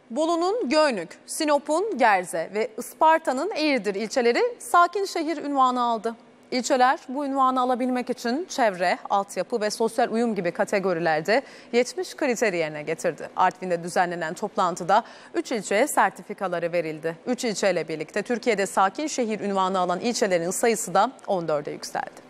Bolu'nun Göynük, Sinop'un Gerze ve Isparta'nın Eğirdir ilçeleri sakin şehir unvanı aldı. İlçeler bu unvanı alabilmek için çevre, altyapı ve sosyal uyum gibi kategorilerde 70 kriteri yerine getirdi. Artvin'de düzenlenen toplantıda 3 ilçeye sertifikaları verildi. 3 ilçeyle birlikte Türkiye'de sakin şehir unvanı alan ilçelerin sayısı da 14'e yükseldi.